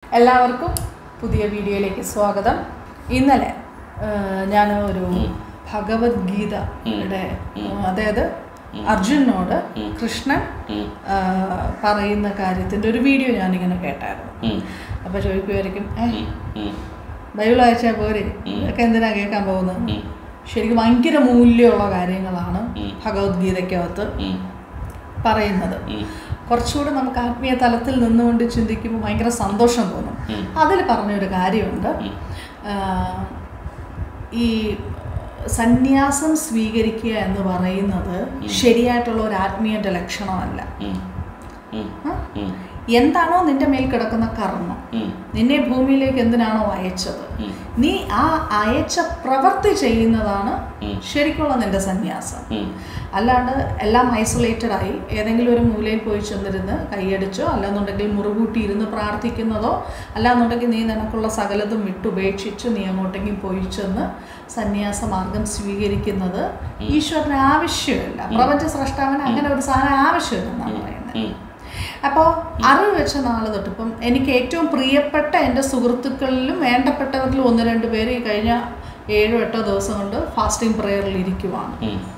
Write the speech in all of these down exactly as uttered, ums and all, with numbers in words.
എല്ലാവർക്കും പുതിയ വീഡിയോയിലേക്ക് സ്വാഗതം. ഇന്നലെ ഞാൻ ഒരു ഭഗവത്ഗീതയുടെ അതായത് അർജുനോട് കൃഷ്ണൻ പറയുന്ന കാര്യത്തിൻ്റെ ഒരു വീഡിയോ ഞാനിങ്ങനെ കേട്ടായിരുന്നു. അപ്പോൾ ചോദിക്കുമായിരിക്കും, ഏഹ് ബൈബിൾ വായിച്ചാൽ പോരെ, ഇതൊക്കെ എന്തിനാണ് കേൾക്കാൻ പോകുന്നത്? ശരിക്കും ഭയങ്കര മൂല്യമുള്ള കാര്യങ്ങളാണ് ഭഗവത്ഗീതയ്ക്കകത്ത് പറയുന്നത്. കുറച്ചുകൂടെ നമുക്ക് ആത്മീയ തലത്തിൽ നിന്നുകൊണ്ട് ചിന്തിക്കുമ്പോൾ ഭയങ്കര സന്തോഷം തോന്നും. അതിൽ പറഞ്ഞൊരു കാര്യമുണ്ട്, ഈ സന്യാസം സ്വീകരിക്കുക എന്ന് പറയുന്നത് ശരിയായിട്ടുള്ള ഒരു ആത്മീയന്റെ ലക്ഷണമല്ല. എന്താണോ നിന്റെ മേൽ കിടക്കുന്ന കർമ്മം, നിന്നെ ഭൂമിയിലേക്ക് എന്തിനാണോ അയച്ചത്, നീ ആ അയച്ച പ്രവൃത്തി ചെയ്യുന്നതാണ് ശരിക്കുള്ള നിന്റെ സന്യാസം. അല്ലാണ്ട് എല്ലാം ഐസൊലേറ്റഡ് ആയി ഏതെങ്കിലും ഒരു മൂലയിൽ പോയി ചെന്നിരുന്ന് കൈയടിച്ചോ അല്ലാന്നുണ്ടെങ്കിൽ മുറുകൂട്ടി ഇരുന്ന് പ്രാർത്ഥിക്കുന്നതോ അല്ലാന്നുണ്ടെങ്കിൽ നീ നിനക്കുള്ള സകലതും വിട്ടുപേക്ഷിച്ച് നീ അങ്ങോട്ടെങ്കിലും പോയി ചെന്ന് സന്യാസ മാർഗം സ്വീകരിക്കുന്നത് ഈശ്വരന് ആവശ്യമില്ല. പ്രപഞ്ച സ്രഷ്ടാവിന് അങ്ങനെ ഒരു സാധനം ആവശ്യമില്ലെന്നാണ് പറയുന്നത്. അപ്പോൾ അറിവ് വെച്ച നാളെ തൊട്ട് ഇപ്പം എനിക്ക് ഏറ്റവും പ്രിയപ്പെട്ട എൻ്റെ സുഹൃത്തുക്കളിലും വേണ്ടപ്പെട്ടവരിലും ഒന്ന് രണ്ട് പേര് ഈ കഴിഞ്ഞ ഏഴോ എട്ടോ ദിവസം കൊണ്ട് ഫാസ്റ്റിംഗ് പ്രേയറിൽ ഇരിക്കുവാണ്.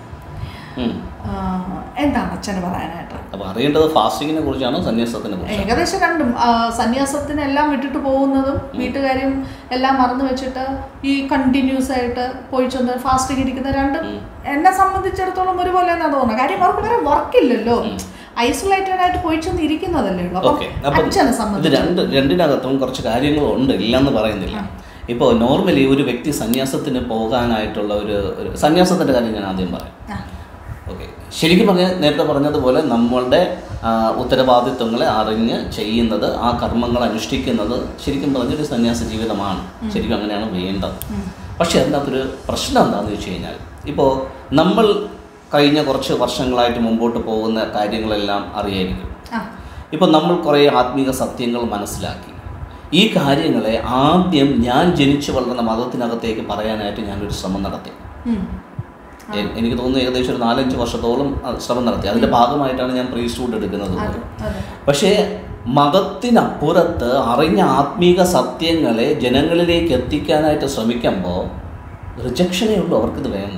എന്താണ് അച്ഛന് പറയാനായിട്ട്? അറിയേണ്ടത് ഫാസ്റ്റിങ്ങിനെ കുറിച്ചാണോ സന്യാസത്തിനെ കുറിച്ച്? ഏകദേശം രണ്ടും. സന്യാസത്തിന് എല്ലാം വിട്ടിട്ട് പോകുന്നതും വീട്ടുകാരും എല്ലാം മറന്നു വെച്ചിട്ട് ഈ കണ്ടിന്യൂസ് ആയിട്ട് പോയി ചെന്ന് ഫാസ്റ്റിംഗ് ഇരിക്കുന്ന രണ്ടും എന്നെ സംബന്ധിച്ചിടത്തോളം ഒരുപോലെ എന്നാണ് തോന്നുന്നത്. കാര്യം അവർക്ക് വേറെ വർക്കില്ലല്ലോ, ഐസൊലേറ്റഡ് ആയിട്ട് പോയി ചെന്ന് ഇരിക്കുന്നതല്ലേ ഉള്ളൂ. അച്ഛനെ സംബന്ധിച്ച് രണ്ടിനകത്തും കുറച്ച് കാര്യങ്ങളുണ്ട്, ഇല്ലെന്ന് പറയുന്നില്ല. ഇപ്പോൾ നോർമലി ഒരു വ്യക്തി സന്യാസത്തിന് പോകാനായിട്ടുള്ള ഒരു സന്യാസത്തിൻ്റെ കാര്യം ഞാൻ ആദ്യം പറയാം. ഓക്കെ, ശരിക്കും പറഞ്ഞാൽ നേരത്തെ പറഞ്ഞതുപോലെ നമ്മളുടെ ഉത്തരവാദിത്വങ്ങളെ അറിഞ്ഞ് ചെയ്യുന്നത്, ആ കർമ്മങ്ങൾ അനുഷ്ഠിക്കുന്നത് ശരിക്കും പറഞ്ഞൊരു സന്യാസ ജീവിതമാണ്. ശരിക്കും അങ്ങനെയാണ് വേണ്ടത്. പക്ഷെ അതിനകത്തൊരു പ്രശ്നം എന്താണെന്ന് വെച്ച് കഴിഞ്ഞാൽ, ഇപ്പോൾ നമ്മൾ കഴിഞ്ഞ കുറച്ച് വർഷങ്ങളായിട്ട് മുമ്പോട്ട് പോകുന്ന കാര്യങ്ങളെല്ലാം അറിയായിരിക്കും. ഇപ്പോൾ നമ്മൾ കുറേ ആത്മീക സത്യങ്ങൾ മനസ്സിലാക്കി. ഈ കാര്യങ്ങളെ ആദ്യം ഞാൻ ജനിച്ചു വളർന്ന മതത്തിനകത്തേക്ക് പറയാനായിട്ട് ഞാനൊരു ശ്രമം നടത്തി. എനിക്ക് തോന്നുന്നു ഏകദേശം ഒരു നാലഞ്ച് വർഷത്തോളം ശ്രമം നടത്തി. അതിൻ്റെ ഭാഗമായിട്ടാണ് ഞാൻ പ്രീസ്റ്റ്ഹുഡ് എടുക്കുന്നത്. പക്ഷേ മതത്തിനപ്പുറത്ത് അറിഞ്ഞ ആത്മീക സത്യങ്ങളെ ജനങ്ങളിലേക്ക് എത്തിക്കാനായിട്ട് ശ്രമിക്കുമ്പോൾ റിജക്ഷനേ ഉള്ളൂ, അവർക്കിത് വേണ്ട.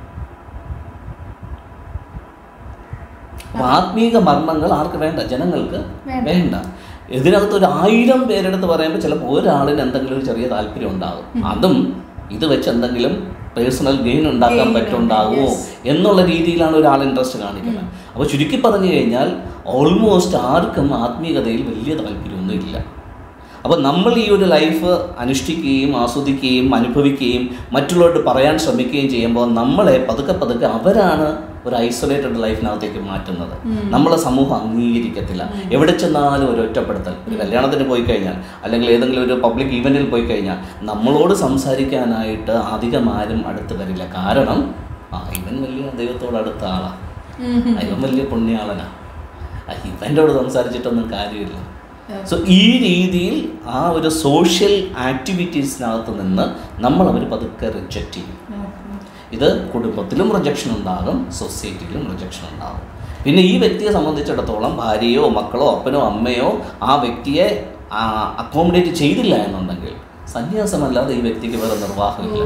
ആത്മീക മർമ്മങ്ങൾ ആർക്ക് വേണ്ട? ജനങ്ങൾക്ക് വേണ്ട. ഇതിനകത്ത് ഒരു ആയിരം പേരെടുത്ത് പറയുമ്പോൾ ചിലപ്പോൾ ഒരാളിന് എന്തെങ്കിലും ഒരു ചെറിയ താല്പര്യം ഉണ്ടാകും. അതും ഇത് വെച്ച് എന്തെങ്കിലും പേഴ്സണൽ ഗെയിൻ ഉണ്ടാക്കാൻ പറ്റുണ്ടാകുമോ എന്നുള്ള രീതിയിലാണ് ഒരാൾ ഇൻട്രസ്റ്റ് കാണിക്കുന്നത്. അപ്പോൾ ചുരുക്കി പറഞ്ഞു കഴിഞ്ഞാൽ ഓൾമോസ്റ്റ് ആർക്കും ആത്മീയതയിൽ വലിയ താല്പര്യമൊന്നും ഇല്ല. അപ്പോൾ നമ്മൾ ഈ ഒരു ലൈഫ് അനുഷ്ഠിക്കുകയും ആസ്വദിക്കുകയും അനുഭവിക്കുകയും മറ്റുള്ളവരോട് പറയാൻ ശ്രമിക്കുകയും ചെയ്യുമ്പോൾ നമ്മളെ പതുക്കെ പതുക്കെ അവരാണ് ഒരു ഐസൊലേറ്റഡ് ലൈഫിനകത്തേക്ക് മാറ്റുന്നത്. നമ്മളെ സമൂഹം അംഗീകരിക്കത്തില്ല. എവിടെ ചെന്നാലും ഒരു ഒറ്റപ്പെടുത്തൽ. ഒരു കല്യാണത്തിന് പോയി കഴിഞ്ഞാൽ അല്ലെങ്കിൽ ഏതെങ്കിലും ഒരു പബ്ലിക് ഈവൻറ്റിൽ പോയി കഴിഞ്ഞാൽ നമ്മളോട് സംസാരിക്കാനായിട്ട് അധികം ആരും അടുത്ത് വരില്ല. കാരണം ആ ഇവൻ വലിയ ദൈവത്തോട് അടുത്ത ആളാണ്, ഇവൻ വലിയ പുണ്യാളനാണ്, ഇവൻ്റെയോട് സംസാരിച്ചിട്ടൊന്നും കാര്യമില്ല. സോ ഈ രീതിയിൽ ആ ഒരു സോഷ്യൽ ആക്ടിവിറ്റീസിനകത്ത് നിന്ന് നമ്മൾ അവർ പതുക്കെ റിജക്റ്റ് ചെയ്യും. ഇത് കുടുംബത്തിലും റിജക്ഷൻ ഉണ്ടാകും, സൊസൈറ്റിയിലും റിജക്ഷൻ ഉണ്ടാകും. പിന്നെ ഈ വ്യക്തിയെ സംബന്ധിച്ചിടത്തോളം ഭാര്യയോ മക്കളോ അപ്പനോ അമ്മയോ ആ വ്യക്തിയെ അക്കോമഡേറ്റ് ചെയ്തില്ല എന്നുണ്ടെങ്കിൽ സന്യാസമല്ലാതെ ഈ വ്യക്തിക്ക് വേറെ നിർവാഹമില്ല.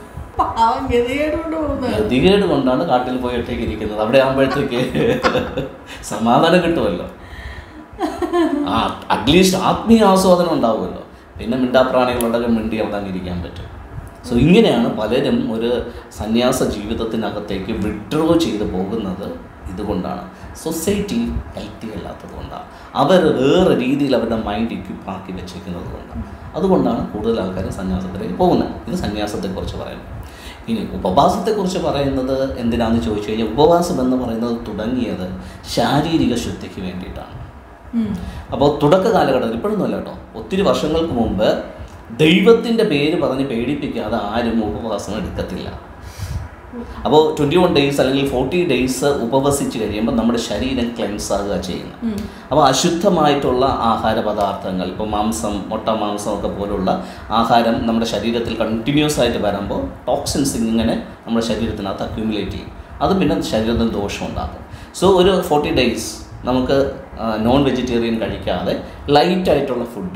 ഗതികേട് കൊണ്ടാണ് കാട്ടിൽ പോയി ഒറ്റയ്ക്ക് ഇരിക്കുന്നത്. അവിടെ ആകുമ്പോഴത്തേക്ക് സമാധാനം കിട്ടുമല്ലോ, ആ അറ്റ്ലീസ്റ്റ് ആത്മീയ ആസ്വാദനം ഉണ്ടാവുമല്ലോ. പിന്നെ മിണ്ടാപ്രാണികളുടെ മിണ്ടി ഇറങ്ങാനിരിക്കാൻ പറ്റും. സോ ഇങ്ങനെയാണ് പലരും ഒരു സന്യാസ ജീവിതത്തിനകത്തേക്ക് വിഡ്രോ ചെയ്ത് പോകുന്നത്. ഇതുകൊണ്ടാണ് സൊസൈറ്റി ഹെൽത്തി അല്ലാത്തത് കൊണ്ടാണ്. അവർ വേറെ രീതിയിൽ അവരുടെ മൈൻഡ് ഇക്വിപ്പാക്കി വെച്ചിരിക്കുന്നത് കൊണ്ടാണ്. അതുകൊണ്ടാണ് കൂടുതൽ ആൾക്കാർ സന്യാസത്തിലേക്ക് പോകുന്നത്. ഇത് സന്യാസത്തെക്കുറിച്ച് പറയുന്നത്. ഇനി ഉപവാസത്തെക്കുറിച്ച് പറയുന്നത് എന്തിനാണെന്ന് ചോദിച്ചു കഴിഞ്ഞാൽ, ഉപവാസം എന്ന് പറയുന്നത് തുടങ്ങിയത് ശാരീരിക ശുദ്ധിക്ക് വേണ്ടിയിട്ടാണ്. അപ്പോൾ തുടക്ക കാലഘട്ടത്തിൽ ഇപ്പോഴൊന്നുമല്ല കേട്ടോ, ഒത്തിരി വർഷങ്ങൾക്ക് മുമ്പ് ദൈവത്തിൻ്റെ പേര് പറഞ്ഞ് പേടിപ്പിക്കാതെ ആരും ഉപവാസം എടുക്കത്തില്ല. അപ്പോൾ ട്വൻറ്റി വൺ ഡേയ്സ് അല്ലെങ്കിൽ ഫോർട്ടി ഡേയ്സ് ഉപവസിച്ച് കഴിയുമ്പോൾ നമ്മുടെ ശരീരം ക്ലെൻസ് ആകുക ചെയ്യുന്നു. അപ്പോൾ അശുദ്ധമായിട്ടുള്ള ആഹാര പദാർത്ഥങ്ങൾ, ഇപ്പോൾ മാംസം, മുട്ട മാംസം ഒക്കെ പോലുള്ള ആഹാരം നമ്മുടെ ശരീരത്തിൽ കണ്ടിന്യൂസ് ആയിട്ട് വരുമ്പോൾ ടോക്സിൻസ് ഇങ്ങനെ നമ്മുടെ ശരീരത്തിനകത്ത് അക്യൂമുലേറ്റ് ചെയ്യും. അത് പിന്നെ ശരീരത്തിന് ദോഷം ഉണ്ടാക്കും. സോ ഒരു ഫോർട്ടി ഡേയ്സ് നമുക്ക് നോൺ വെജിറ്റേറിയൻ കഴിക്കാതെ ലൈറ്റായിട്ടുള്ള ഫുഡ്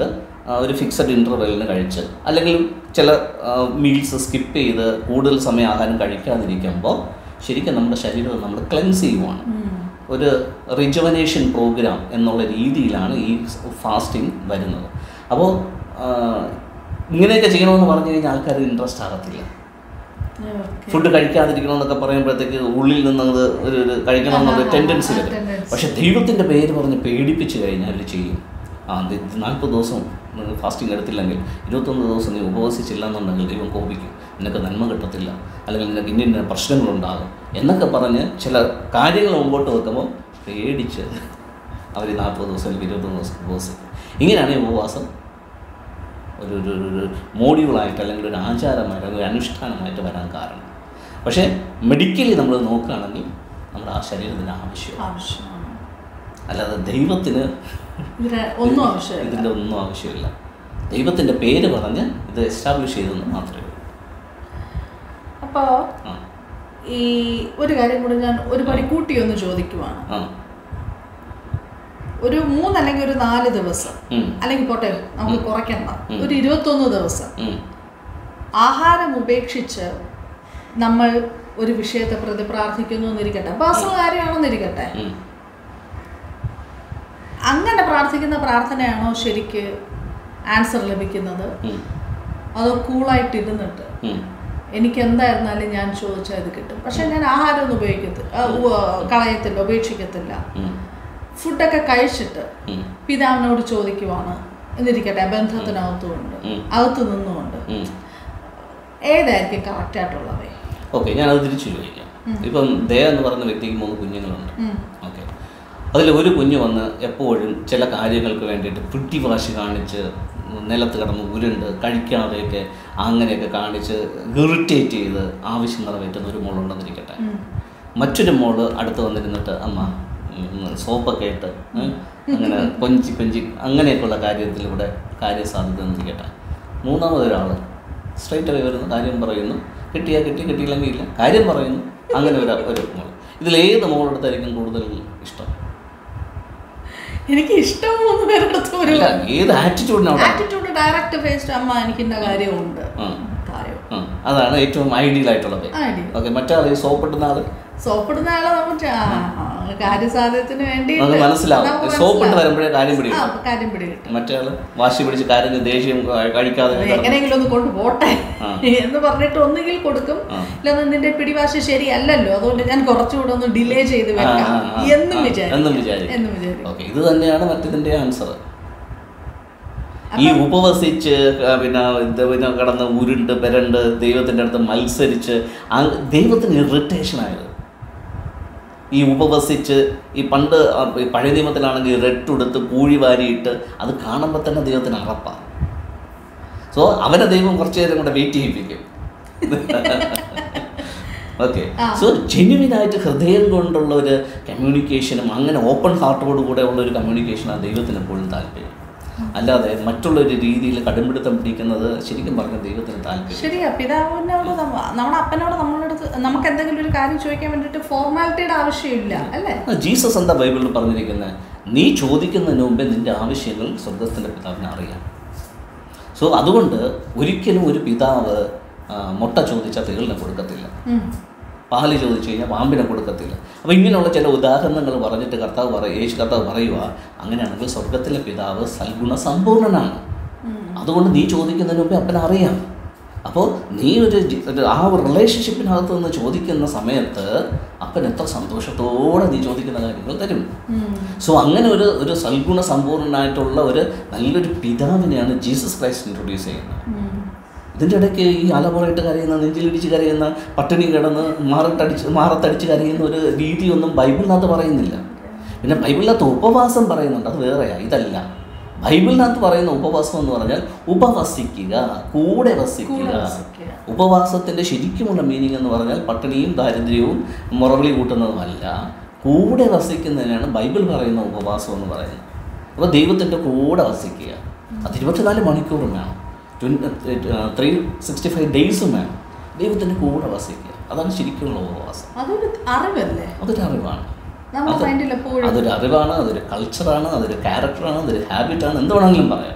ഒരു ഫിക്സഡ് ഇൻ്റർവെല്ലിന് കഴിച്ച് അല്ലെങ്കിൽ ചില മീൽസ് സ്കിപ്പ് ചെയ്ത് കൂടുതൽ സമയം ആഹാരം കഴിക്കാതിരിക്കുമ്പോൾ ശരിക്കും നമ്മുടെ ശരീരം നമ്മൾ ക്ലെൻസ് ചെയ്യുവാണ്. ഒരു റിജുവനേഷൻ പ്രോഗ്രാം എന്നുള്ള രീതിയിലാണ് ഈ ഫാസ്റ്റിംഗ് വരുന്നത്. അപ്പോൾ ഇങ്ങനെയൊക്കെ ചെയ്യണമെന്ന് പറഞ്ഞു കഴിഞ്ഞാൽ ആൾക്കാർ ഇൻട്രസ്റ്റ് ആകത്തില്ല. ഫുഡ് കഴിക്കാതിരിക്കണമെന്നൊക്കെ പറയുമ്പോഴത്തേക്ക് ഉള്ളിൽ നിന്നത് ഒരു ഒരു കഴിക്കണമെന്നുള്ള ടെൻഡൻസി വരും. പക്ഷെ ദൈവത്തിൻ്റെ പേര് പറഞ്ഞ് പേടിപ്പിച്ച് കഴിഞ്ഞാൽ അവർ ചെയ്യും. ആ നാൽപ്പത് ദിവസം ഫാസ്റ്റിംഗ് എടുത്തില്ലെങ്കിൽ ഇരുപത്തൊന്ന് ദിവസം നീ ഉപവസിച്ചില്ല എന്നുണ്ടെങ്കിൽ ദൈവം കോപിക്കും, നിനക്ക് നന്മ കിട്ടത്തില്ല, അല്ലെങ്കിൽ നിനക്ക് ഇന്ന ഇന്ന പ്രശ്നങ്ങളുണ്ടാകും എന്നൊക്കെ പറഞ്ഞ് ചില കാര്യങ്ങൾ മുമ്പോട്ട് വെക്കുമ്പോൾ പേടിച്ച് അവർ നാൽപ്പത് ദിവസം അല്ലെങ്കിൽ ഇരുപത്തൊന്ന് ദിവസം ഉപവസിക്കും. ഇങ്ങനെയാണ് ഈ ഉപവാസം ഒരു ഒരു ഒരു മോഡ്യൂളായിട്ട് അല്ലെങ്കിൽ ഒരു ആചാരമായിട്ട് അല്ലെങ്കിൽ ഒരു അനുഷ്ഠാനമായിട്ട് വരാൻ കാരണം. പക്ഷേ മെഡിക്കലി നമ്മൾ നോക്കുകയാണെങ്കിൽ നമ്മുടെ ആ ശരീരത്തിന് ആവശ്യമാണ്, അല്ലാതെ ദൈവത്തിന് ഒന്നും ആവശ്യമില്ല. ഇതിൻ്റെ ഒന്നും ആവശ്യമില്ല. ദൈവത്തിൻ്റെ പേര് പറഞ്ഞ് ഇത് എസ്റ്റാബ്ലിഷ് ചെയ്തെന്ന് മാത്രമേ ഉള്ളൂ. അപ്പോൾ ഈ ഒരു കാര്യം കൂടി ഞാൻ ഒരു പടി കൂട്ടി ഒന്ന് ചോദിക്കുവാണ്. ഒരു മൂന്നല്ലെങ്കിൽ ഒരു നാല് ദിവസം അല്ലെങ്കിൽ പോട്ടെ നമുക്ക് കുറയ്ക്കണ്ട, ഒരു ഇരുപത്തൊന്ന് ദിവസം ആഹാരം ഉപേക്ഷിച്ച് നമ്മൾ ഒരു വിഷയത്തെ പ്രതി പ്രാർത്ഥിക്കുന്നു എന്നിരിക്കട്ടെ, പേഴ്സണൽ കാര്യമാണെന്നിരിക്കട്ടെ, അങ്ങനെ പ്രാർത്ഥിക്കുന്ന പ്രാർത്ഥനയാണോ ശരിക്ക് ആൻസർ ലഭിക്കുന്നത്? അതോ കൂളായിട്ടിരുന്നിട്ട് എനിക്ക് എന്തായിരുന്നാലും ഞാൻ ചോദിച്ചാൽ ഇത് കിട്ടും, പക്ഷെ ഞാൻ ആഹാരമൊന്നും ഉപയോഗിക്കത്തില്ല, കളയത്തില്ല, ഉപേക്ഷിക്കത്തില്ല, ഫുഡൊക്കെ കഴിച്ചിട്ട് പിതാവിനോട് ചോദിക്കുവാണ് എന്നിരിക്കട്ടെ, ബന്ധത്തിനകത്തുകൊണ്ട് അകത്ത് നിന്നുകൊണ്ട്, ഏതായിരിക്കും കറക്റ്റായിട്ടുള്ളത്? ഓക്കെ, ഞാനത് തിരിച്ചു ചോദിക്കാം. ഇപ്പം ദയ എന്ന് പറയുന്ന വ്യക്തിക്ക് മൂന്ന് കുഞ്ഞുങ്ങളുണ്ട്. ഓക്കെ, അതിൽ ഒരു കുഞ്ഞ് വന്ന് എപ്പോഴും ചില കാര്യങ്ങൾക്ക് വേണ്ടിയിട്ട് പിടിവാശി കാണിച്ച് നിലത്ത് കിടന്ന് ഉരുണ്ട് കഴിക്കാതെയൊക്കെ അങ്ങനെയൊക്കെ കാണിച്ച് ഇറിറ്റേറ്റ് ചെയ്ത് ആവശ്യം നിറവേറ്റുന്ന ഒരു മോളുണ്ടെന്നിരിക്കട്ടെ. മറ്റൊരു മോള് അടുത്ത് വന്നിരുന്നിട്ട് അമ്മ സോപ്പൊക്കെ ഇട്ട് അങ്ങനെ കൊഞ്ചി കൊഞ്ചി അങ്ങനെയൊക്കെയുള്ള കാര്യത്തിലൂടെ കാര്യം സാധിക്കുന്നിരിക്കട്ടെ. മൂന്നാമതൊരാൾ സ്ട്രൈറ്റ് അവേ വരുന്നു, കാര്യം പറയുന്നു, കിട്ടിയാൽ കിട്ടി, കിട്ടിയില്ലെങ്കിൽ ഇല്ല, കാര്യം പറയുന്നു, അങ്ങനെ ഒരു ഒരു മോൾ. ഇതിലേത് മോളെടുത്തായിരിക്കും കൂടുതൽ ഇഷ്ടം? എനിക്ക് ഇഷ്ടം മൂന്ന് പേരെടുത്ത് ഏത് ആറ്റിറ്റ്യൂഡിനാണ്? ആറ്റിറ്റ്യൂഡ് ഡയറക്റ്റ് ഫേസ്ഡ് അമ്മ എനിക്ക് ഇന്ന കാര്യമുണ്ട്, അതാണ് ഏറ്റവും ഐഡിയൽ ആയിട്ടുള്ളത്. ഓക്കെ, മറ്റാൾ സോപ്പിട്ടുന്ന ആള് സോപ്പിടുന്ന ആള് നമുക്ക് കാര്യസാധ്യത്തിന് വേണ്ടി മനസ്സിലാവും. സോപ്പിട്ട് വരുമ്പോഴേ കാര്യം പിടി കാര്യം പിടി കിട്ടും. മറ്റേ ആള് വാശി പിടിച്ച് കാര്യം ദേഷ്യം കഴിക്കാതെ എങ്ങനെയെങ്കിലും ഒന്ന് കൊണ്ട് പോട്ടെ എന്ന് പറഞ്ഞിട്ട് ഒന്നുകിൽ കൊടുക്കും, ഇല്ലെന്ന് നിന്റെ പിടിവാശി ശരിയല്ലല്ലോ, അതുകൊണ്ട് ഞാൻ കുറച്ചുകൂടെ ഒന്ന് ഡിലേ ചെയ്ത് വെക്കാം എന്നും വിചാരിക്കും. ഇത് തന്നെയാണ് മറ്റേതിന്റെ ആൻസർ. ഈ ഉപവസിച്ച് പിന്നെ പിന്നെ കിടന്ന് ഉരുണ്ട് പെരണ്ട് ദൈവത്തിൻ്റെ അടുത്ത് മത്സരിച്ച് ദൈവത്തിന് ഇറിറ്റേഷൻ ആയത്. ഈ ഉപവസിച്ച് ഈ പണ്ട് പഴയ നിയമത്തിലാണെങ്കിൽ റെട്ടുടുത്ത് പൂഴി വാരിയിട്ട് അത് കാണുമ്പോൾ തന്നെ ദൈവത്തിന് അറപ്പാണ്. സോ അവനെ ദൈവം കുറച്ചു നേരം കൂടെ വെയിറ്റ് ചെയ്യിപ്പിക്കും. ഓക്കെ, സോ ജെന്യുവിനായിട്ട് ഹൃദയം കൊണ്ടുള്ള ഒരു കമ്മ്യൂണിക്കേഷനും അങ്ങനെ ഓപ്പൺ ഹാർട്ടോട് കൂടെ ഉള്ള ഒരു കമ്മ്യൂണിക്കേഷനാണ് ദൈവത്തിന് എപ്പോഴും താല്പര്യം. അല്ലാതെ മറ്റുള്ളൊരു രീതിയിൽ കടുംപിടുത്തം പിടിക്കുന്നത് ശരിക്കും പറഞ്ഞ ദൈവത്തിന് താല്പര്യം. ശരിയാ, പിതാവിനോട് നമ്മുടെ അപ്പനോട് നമ്മളടുത്ത് നമുക്ക് എന്തെങ്കിലും ഒരു കാര്യം ചോദിക്കാൻ വേണ്ടിയിട്ട് ഫോർമാലിറ്റിയുടെ ആവശ്യമില്ല അല്ലേ? ജീസസ് എന്താ ബൈബിളിൽ പറഞ്ഞിരിക്കുന്നത്? നീ ചോദിക്കുന്നതിന് മുമ്പേ നിന്റെ ആവശ്യങ്ങൾ സ്വർഗത്തിൻ്റെ പിതാവിനെ അറിയാം. സോ അതുകൊണ്ട് ഒരിക്കലും ഒരു പിതാവ് മുട്ട ചോദിച്ചാൽ തേളിനെ കൊടുക്കത്തില്ല, പാല് ചോദിച്ചു കഴിഞ്ഞാൽ പാമ്പിനെ കൊടുക്കത്തില്ല. അപ്പോൾ ഇങ്ങനെയുള്ള ചില ഉദാഹരണങ്ങൾ പറഞ്ഞിട്ട് കർത്താവ് പറ യേശു കർത്താവ് പറയുക, അങ്ങനെയാണെങ്കിൽ സ്വർഗത്തിലെ പിതാവ് സൽഗുണ സമ്പൂർണ്ണനാണ്. അതുകൊണ്ട് നീ ചോദിക്കുന്നതിന് മുമ്പേ അപ്പനെ അറിയാം. അപ്പോൾ നീ ഒരു ആ റിലേഷൻഷിപ്പിനകത്ത് നിന്ന് ചോദിക്കുന്ന സമയത്ത് അപ്പൻ എത്ര സന്തോഷത്തോടെ നീ ചോദിക്കുന്ന കാര്യങ്ങൾ തരും. സോ അങ്ങനെ ഒരു ഒരു സൽഗുണ സമ്പൂർണ്ണനായിട്ടുള്ള ഒരു നല്ലൊരു പിതാവിനെയാണ് ജീസസ് ക്രൈസ്റ്റ് ഇൻട്രൊഡ്യൂസ് ചെയ്യുന്നത്. ഇതിൻ്റെ ഇടയ്ക്ക് ഈ അലമുറയിട്ട് കരയുന്ന, നെഞ്ചിലിടിച്ച് കരയുന്ന, പട്ടിണി കിടന്ന് മാറത്തടിച്ച് മാറത്തടിച്ച് കരയുന്ന ഒരു രീതിയൊന്നും ബൈബിളിനകത്ത് പറയുന്നില്ല. പിന്നെ ബൈബിളിനകത്ത് ഉപവാസം പറയുന്നുണ്ട്, അത് വേറെയാണ്, ഇതല്ല. ബൈബിളിനകത്ത് പറയുന്ന ഉപവാസം എന്ന് പറഞ്ഞാൽ ഉപവസിക്കുക, കൂടെ വസിക്കുക. ഉപവാസത്തിൻ്റെ ശരിക്കുമുള്ള മീനിങ് എന്ന് പറഞ്ഞാൽ പട്ടിണിയും ദാരിദ്ര്യവും മുറവിളി കൂട്ടുന്നതുമല്ല, കൂടെ വസിക്കുന്നതിനാണ് ബൈബിൾ പറയുന്ന ഉപവാസം എന്ന് പറയുന്നത്. അപ്പോൾ ദൈവത്തിൻ്റെ കൂടെ വസിക്കുക, അത് ഇരുപത്തിനാല് മണിക്കൂറും വേണം, ത്രീ സിക്സ്റ്റി ഫൈവ് ഡേയ്സും വേണം ദൈവത്തിൻ്റെ കൂടെ വസിക്കുക. അതാണ് ശരിക്കുള്ള ഉപവാസം. അതൊരു അറിവല്ലേ? അതൊരു അറിവാണ്, അതൊരു അറിവാണ്, അതൊരു കൾച്ചറാണ്, അതൊരു ക്യാരക്ടറാണ്, അതൊരു ഹാബിറ്റാണ്, എന്ത് വേണമെങ്കിലും പറയാം.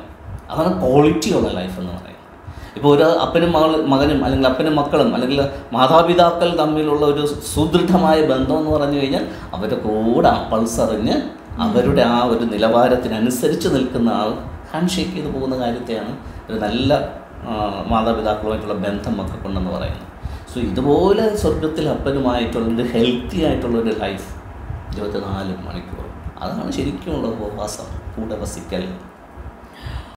അതാണ് ക്വാളിറ്റിയുള്ള ലൈഫ് എന്ന് പറയുന്നത്. ഇപ്പോൾ ഒരു അപ്പനും മകൾ മകനും അല്ലെങ്കിൽ അപ്പനും മക്കളും അല്ലെങ്കിൽ മാതാപിതാക്കൾ തമ്മിലുള്ള ഒരു സുദൃഢമായ ബന്ധം എന്ന് പറഞ്ഞു കഴിഞ്ഞാൽ അവരുടെ കൂടെ പൾസറിഞ്ഞ് അവരുടെ ആ ഒരു നിലവാരത്തിനനുസരിച്ച് നിൽക്കുന്ന ആൾ ഹാൻഡ് ഷേക്ക് ചെയ്ത് പോകുന്ന കാര്യത്തെയാണ് ഒരു നല്ല മാതാപിതാക്കളുമായിട്ടുള്ള ബന്ധം മക്കൾക്കുണ്ടെന്ന് പറയുന്നത്. സോ ഇതുപോലെ സ്വർഗത്തിൽ അപ്പനുമായിട്ടുള്ളൊരു ഹെൽത്തി ആയിട്ടുള്ളൊരു ലൈഫ് ഇരുപത്തിനാല് മണിക്കൂർ, അതാണ് ശരിക്കുമുള്ള ഉപവാസം, കൂടെ വസിക്കൽ.